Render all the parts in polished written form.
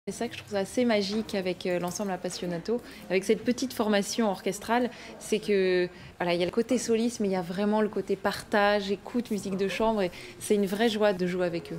C'est ça que je trouve assez magique avec l'ensemble Appassionato, avec cette petite formation orchestrale, c'est que voilà, il y a le côté soliste, mais il y a vraiment le côté partage, écoute, musique de chambre, et c'est une vraie joie de jouer avec eux.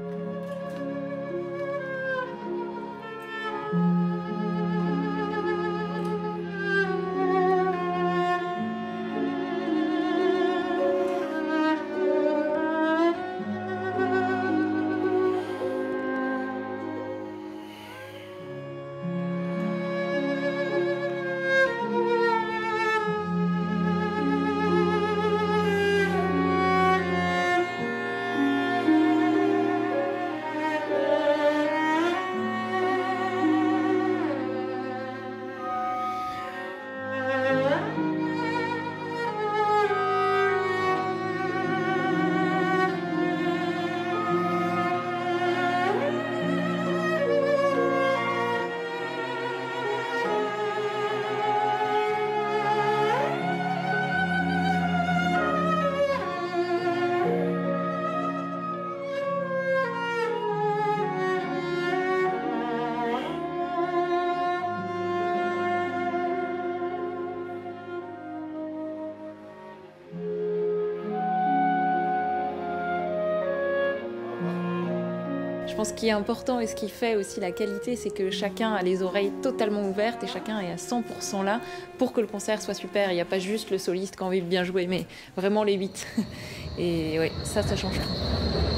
Je pense qu'il est important et ce qui fait aussi la qualité, c'est que chacun a les oreilles totalement ouvertes et chacun est à 100% là pour que le concert soit super. Il n'y a pas juste le soliste qui a envie de bien jouer, mais vraiment les 8. Et ouais, ça change tout.